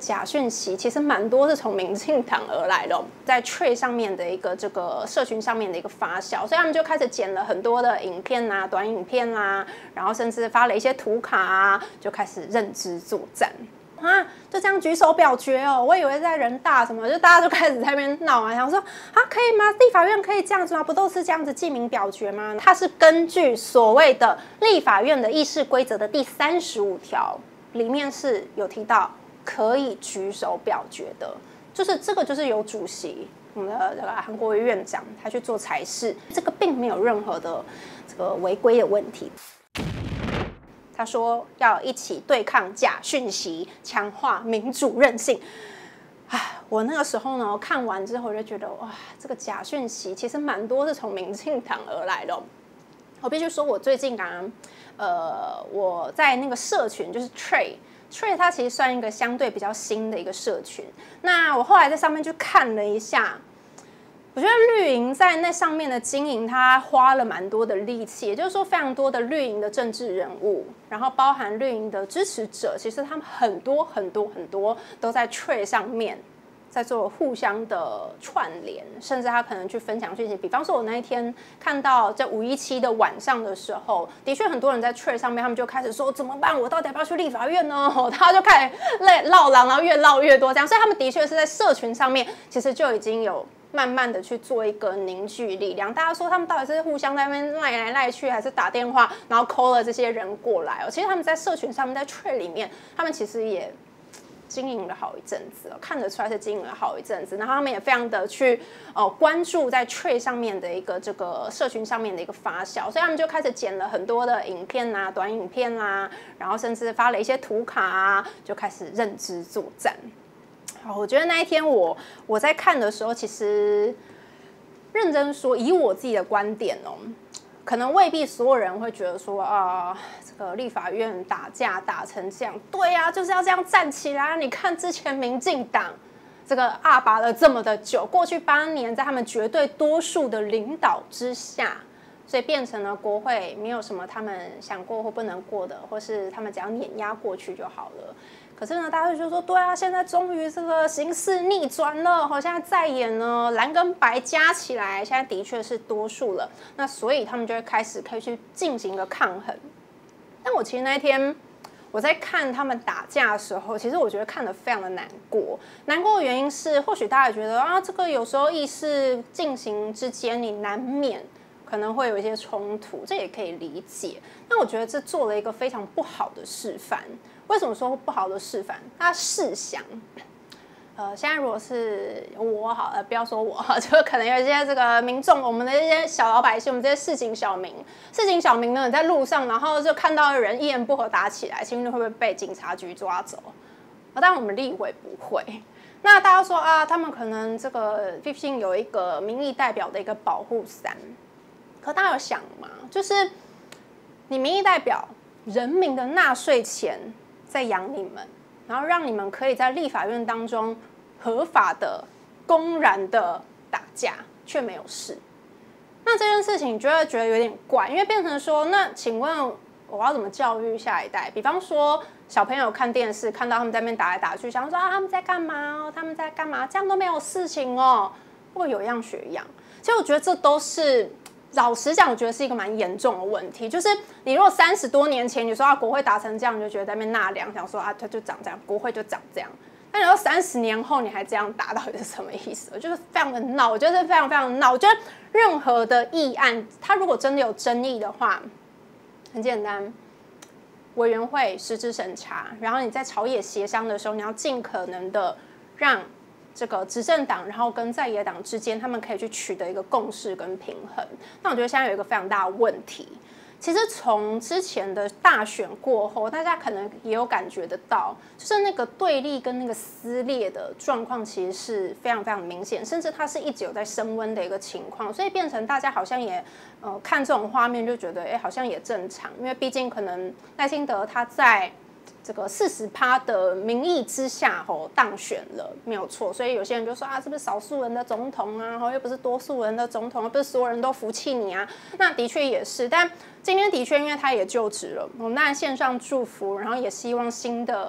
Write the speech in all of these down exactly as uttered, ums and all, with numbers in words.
假讯息其实蛮多是从民进党而来的，在 Threads 上面的一个这个社群上面的一个发酵，所以他们就开始剪了很多的影片啊、短影片啊，然后甚至发了一些图卡啊，就开始认知作战。啊，就这样举手表决哦！我以为在人大什么，就大家就开始在那边闹啊，想说啊，可以吗？立法院可以这样子吗？不都是这样子记名表决吗？它是根据所谓的立法院的议事规则的第三十五条里面是有提到可以举手表决的，就是这个就是由主席我们的这个韩国瑜院长他去做裁示，这个并没有任何的这个违规的问题。他说要一起对抗假讯息，强化民主韧性。唉，我那个时候呢看完之后，我就觉得哇，这个假讯息其实蛮多是从民进党而来的。我必须说，我最近啊，呃，我在那个社群就是 Threads，Threads 它其实算一个相对比较新的一个社群。那我后来在上面去看了一下。我觉得绿营在那上面的经营，它花了蛮多的力气，也就是说，非常多的绿营的政治人物，然后包含绿营的支持者，其实他们很多很多很多都在 Threads 上面在做互相的串联，甚至他可能去分享讯息。比方说，我那一天看到在五一七的晚上的时候，的确很多人在 Threads 上面，他们就开始说怎么办？我到底要不要去立法院呢？他就开始闹狼，然后越闹越多这样。所以他们的确是在社群上面，其实就已经有。慢慢的去做一个凝聚力量，大家说他们到底是互相在那边赖来赖去，还是打电话，然后 call 了这些人过来哦？其实他们在社群上面，在 Threads 里面，他们其实也经营了好一阵子哦，看得出来是经营了好一阵子。然后他们也非常的去呃关注在 Threads 上面的一个这个社群上面的一个发酵，所以他们就开始剪了很多的影片啊、短影片啊，然后甚至发了一些图卡啊，就开始认知作战。我觉得那一天我我在看的时候，其实认真说，以我自己的观点哦，可能未必所有人会觉得说啊，这个立法院打架打成这样，对呀、啊，就是要这样站起来。你看之前民进党这个阿拔了这么的久，过去八年在他们绝对多数的领导之下，所以变成了国会没有什么他们想过或不能过的，或是他们只要碾压过去就好了。可是呢，大家就说，对啊，现在终于这个形势逆转了，好，现在再演呢，蓝跟白加起来，现在的确是多数了。那所以他们就会开始可以去进行一个抗衡。但我其实那一天我在看他们打架的时候，其实我觉得看得非常的难过。难过的原因是，或许大家也觉得啊，这个有时候议事进行之间，你难免可能会有一些冲突，这也可以理解。但我觉得这做了一个非常不好的示范。为什么说不好的示范？大家试想，呃，现在如果是我好，呃，不要说我，就可能有一些这个民众，我们的一些小老百姓，我们这些市井小民，市井小民呢，你在路上，然后就看到人一言不合打起来，请问会不会被警察局抓走？啊，当然我们立委不会。那大家说啊，他们可能这个毕竟有一个民意代表的一个保护伞，可大家有想吗？就是你民意代表，人民的纳税钱在养你们，然后让你们可以在立法院当中合法的、公然的打架，却没有事。那这件事情你就会觉得有点怪，因为变成说，那请问我要怎么教育下一代？比方说，小朋友看电视，看到他们在那边打来打去，想说啊他们在干嘛？他们在干嘛？这样都没有事情哦，会不会有样学样？其实我觉得这都是。老实讲，我觉得是一个蛮严重的问题。就是你如果三十多年前你说啊国会打成这样，你就觉得在那边纳凉，想说啊它就长这样，国会就长这样。但你说三十年后你还这样打，到底是什么意思？我觉得非常的闹，我觉得是非常非常的闹。我觉得任何的议案，它如果真的有争议的话，很简单，委员会实质审查，然后你在朝野协商的时候，你要尽可能的让。这个执政党，然后跟在野党之间，他们可以去取得一个共识跟平衡。那我觉得现在有一个非常大的问题，其实从之前的大选过后，大家可能也有感觉得到，就是那个对立跟那个撕裂的状况，其实是非常非常明显，甚至它是一直有在升温的一个情况，所以变成大家好像也呃看这种画面就觉得，哎，好像也正常，因为毕竟可能赖清德他在。这个四十趴的民意之下，吼当选了，没有错。所以有些人就说啊，是不是少数人的总统啊？吼，又不是多数人的总统，又不是所有人都服气你啊？那的确也是，但今天的确因为他也就职了，我们当然线上祝福，然后也希望新的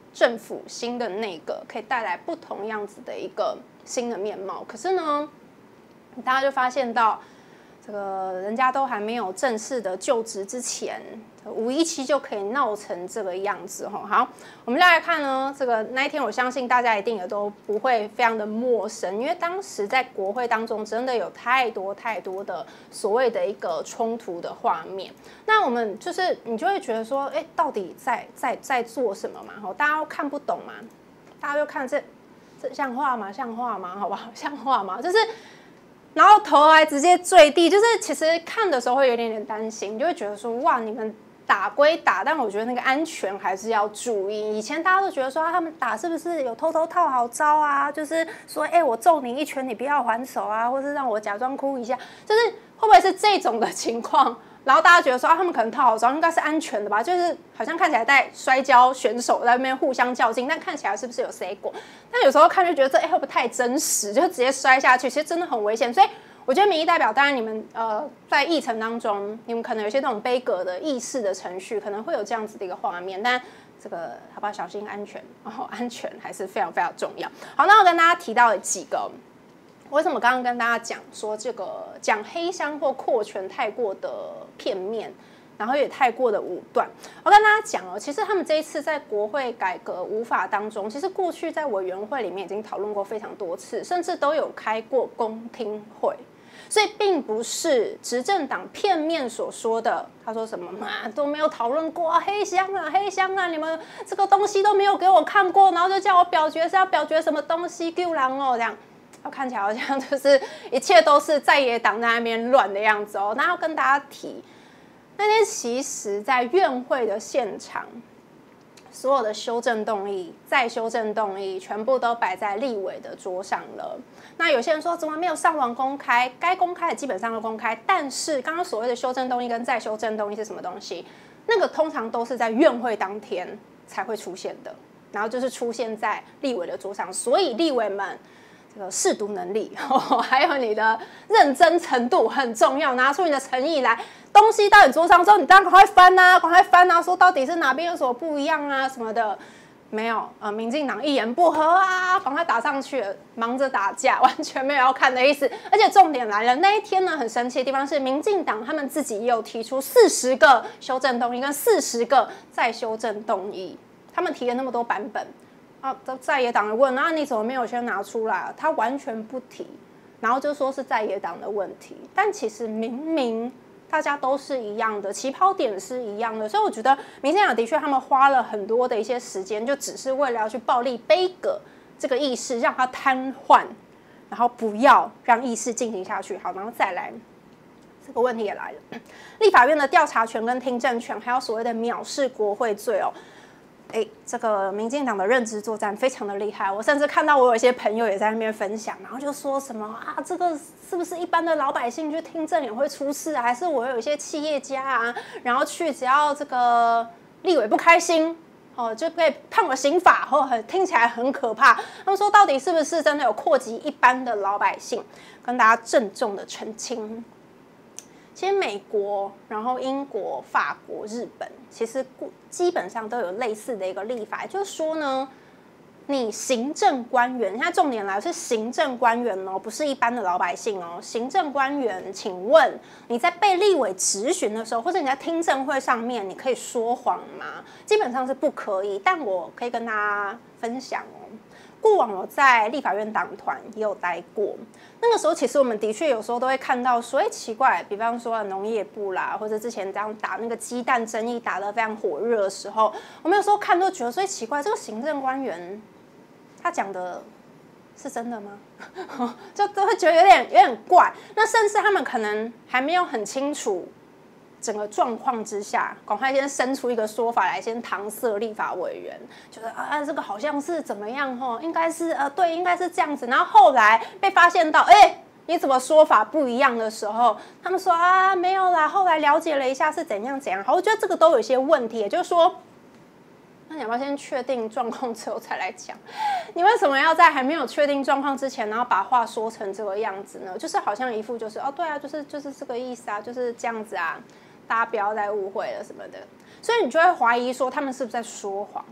政府、新的内阁可以带来不同样子的一个新的面貌。可是呢，大家就发现到，这个人家都还没有正式的就职之前，五一七就可以闹成这个样子哈。好，我们再来看呢，这个那一天，我相信大家一定也都不会非常的陌生，因为当时在国会当中真的有太多太多的所谓的一个冲突的画面。那我们就是你就会觉得说，哎，到底在在在做什么嘛？哈，大家都看不懂嘛，大家就看这这像话吗？像话吗？好不好？像话吗？就是。然后头还直接坠地，就是其实看的时候会有点点担心，就会觉得说哇，你们打归打，但我觉得那个安全还是要注意。以前大家都觉得说、啊、他们打是不是有偷偷套好招啊？就是说，哎、欸，我揍你一拳，你不要还手啊，或是让我假装哭一下，就是会不会是这种的情况？然后大家觉得说啊，他们可能套好招，应该是安全的吧？就是好像看起来在摔跤选手在那边互相较劲，但看起来是不是有 say 过？但有时候看就觉得这哎、欸、会不会太真实，就直接摔下去，其实真的很危险。所以我觉得民意代表，当然你们呃在议程当中，你们可能有一些那种杯葛的议事的程序，可能会有这样子的一个画面，但这个好不好？小心安全，然后安全还是非常非常重要。好，那我跟大家提到了几个。为什么刚刚跟大家讲说这个讲黑箱或扩权太过的片面，然后也太过的武断？我跟大家讲哦，其实他们这一次在国会改革五法当中，其实过去在委员会里面已经讨论过非常多次，甚至都有开过公听会，所以并不是执政党片面所说的。他说什么嘛都没有讨论过啊，黑箱啊黑箱啊，你们这个东西都没有给我看过，然后就叫我表决是要表决什么东西，丢人哦这样。看起来好像就是一切都是在野党在那边乱的样子哦。那要跟大家提，那天其实在院会的现场，所有的修正动议、再修正动议全部都摆在立委的桌上了。那有些人说怎么没有上网公开？该公开的基本上都公开，但是刚刚所谓的修正动议跟再修正动议是什么东西？那个通常都是在院会当天才会出现的，然后就是出现在立委的桌上，所以立委们。这个识读能力、哦，还有你的认真程度很重要。拿出你的诚意来，东西到你桌上之后，你当然赶快翻啊，赶快翻啊，说到底是哪边有什么不一样啊什么的。没有，呃，民进党一言不合啊，赶快打上去了，忙着打架，完全没有要看的意思。而且重点来了，那一天呢，很神奇的地方是，民进党他们自己也有提出四十个修正动议跟四十个再修正动议，他们提了那么多版本。啊，在野党的问，那你怎么没有先拿出来？他完全不提，然后就说是在野党的问题，但其实明明大家都是一样的，起跑点是一样的，所以我觉得民进党的确他们花了很多的一些时间，就只是为了要去暴力杯葛这个议事，让它瘫痪，然后不要让议事进行下去。好，然后再来。这个问题也来了，立法院的调查权跟听证权，还有所谓的藐视国会罪哦。哎，这个民进党的认知作战非常的厉害，我甚至看到我有一些朋友也在那边分享，然后就说什么啊，这个是不是一般的老百姓去听证也会出事啊？还是我有一些企业家啊，然后去只要这个立委不开心，哦，就可以判我刑法，或、哦、听起来很可怕。他们说到底是不是真的有扩及一般的老百姓？跟大家郑重的澄清。其实美国、然后英国、法国、日本，其实基本上都有类似的一个立法，就是说呢，你行政官员，现在重点来是行政官员哦，不是一般的老百姓哦。行政官员，请问你在被立委质询的时候，或者你在听证会上面，你可以说谎吗？基本上是不可以，但我可以跟大家分享哦。过往我在立法院党团也有待过，那个时候其实我们的确有时候都会看到说，哎，奇怪，比方说农业部啦，或者之前这样打那个鸡蛋争议打得非常火热的时候，我们有时候看都觉得说，奇怪，这个行政官员他讲的是真的吗？就都会觉得有点有点怪。那甚至他们可能还没有很清楚整个状况之下，赶快先生出一个说法来，先搪塞立法委员，觉得啊这个好像是怎么样吼，应该是呃对，应该是这样子。然后后来被发现到，哎、欸，你怎么说法不一样的时候，他们说啊没有啦，后来了解了一下是怎样怎样。好，我觉得这个都有一些问题，也就是说，那你要不要先确定状况之后才来讲？你为什么要在还没有确定状况之前，然后把话说成这个样子呢？就是好像一副就是哦对啊，就是就是这个意思啊，就是这样子啊。大家不要再误会了什么的，所以你就会怀疑说他们是不是在说谎？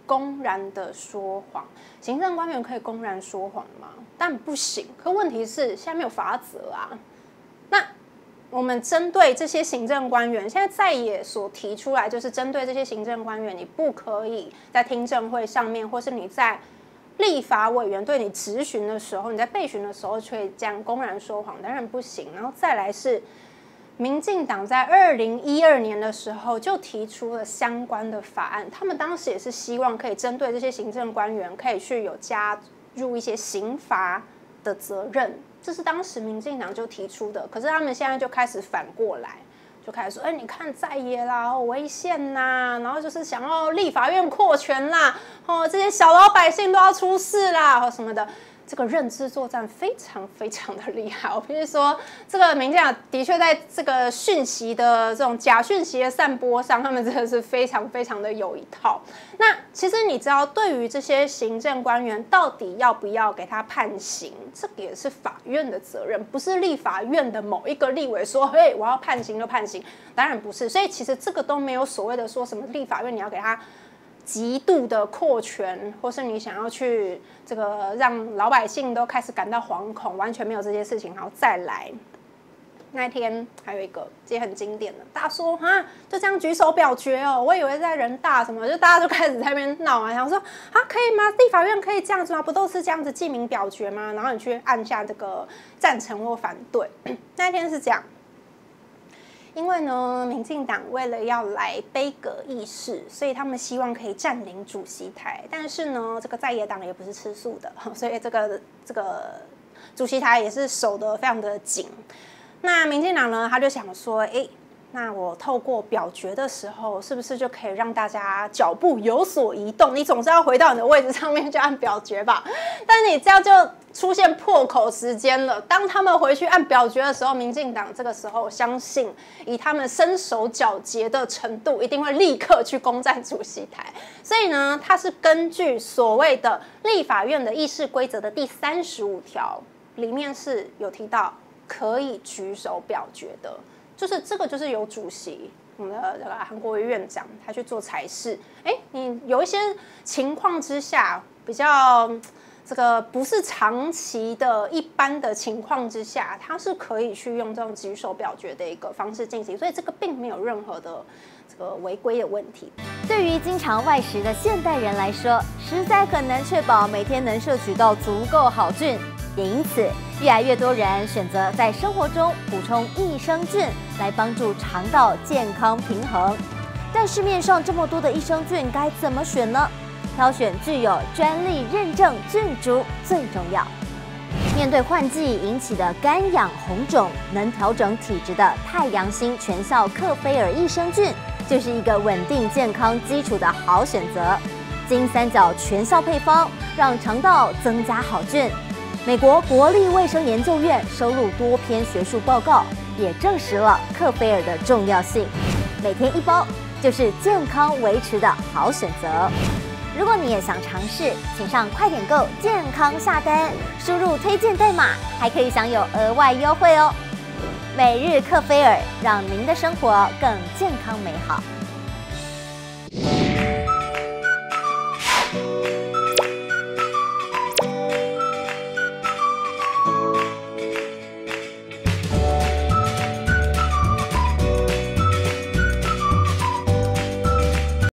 公然的说谎。行政官员可以公然说谎吗？但不行。可问题是现在没有法则啊。那我们针对这些行政官员，现在在野所提出来，就是针对这些行政官员，你不可以在听证会上面，或是你在立法委员对你质询的时候，你在备询的时候，却这样公然说谎，当然不行。然后再来是，民进党在二零一二年的时候就提出了相关的法案，他们当时也是希望可以针对这些行政官员，可以去有加入一些刑罚的责任，这是当时民进党就提出的。可是他们现在就开始反过来。就开始说，哎、欸，你看在野啦，违宪呐，然后就是想要立法院扩权啦，哦，这些小老百姓都要出事啦，或什么的。这个认知作战非常非常的厉害。我必须说，这个民进党的确在这个讯息的这种假讯息的散播上，他们真的是非常非常的有一套。那其实你知道，对于这些行政官员，到底要不要给他判刑，这个也是法院的责任，不是立法院的某一个立委说，嘿，我要判刑就判刑，当然不是。所以其实这个都没有所谓的说什么立法院你要给他极度的扩权，或是你想要去这个让老百姓都开始感到惶恐，完全没有这些事情。好，再来那一天还有一个也很经典的，大家说哈就这样举手表决哦，我以为在人大什么，就大家就开始在那边闹啊，想说啊可以吗？立法院可以这样子吗？不都是这样子记名表决吗？然后你去按下这个赞成或反对。那一天是这样。因为呢，民进党为了要来杯葛议事，所以他们希望可以占领主席台。但是呢，这个在野党也不是吃素的，所以这个这个主席台也是守得非常的紧。那民进党呢，他就想说，哎，那我透过表决的时候，是不是就可以让大家脚步有所移动？你总是要回到你的位置上面去按表决吧？但是你这样就出现破口时间了。当他们回去按表决的时候，民进党这个时候相信以他们身手矫捷的程度，一定会立刻去攻占主席台。所以呢，它是根据所谓的立法院的议事规则的第三十五条，里面是有提到可以举手表决的，就是这个就是由主席。我们的这个韩国瑜院长他去做裁示，哎，你有一些情况之下比较这个不是长期的一般的情况之下，他是可以去用这种举手表决的一个方式进行，所以这个并没有任何的这个违规的问题。 对于经常外食的现代人来说，实在很难确保每天能摄取到足够好菌，也因此越来越多人选择在生活中补充益生菌来帮助肠道健康平衡。但市面上这么多的益生菌该怎么选呢？挑选具有专利认证菌株最重要。面对换季引起的干痒红肿，能调整体质的太阳星全效克菲尔益生菌，就是一个稳定健康基础的好选择。金三角全效配方，让肠道增加好菌。美国国立卫生研究院收录多篇学术报告，也证实了克菲尔的重要性。每天一包，就是健康维持的好选择。如果你也想尝试，请上快点购健康下单，输入推荐代码，还可以享有额外优惠哦。每日克菲尔，让您的生活更健康美好。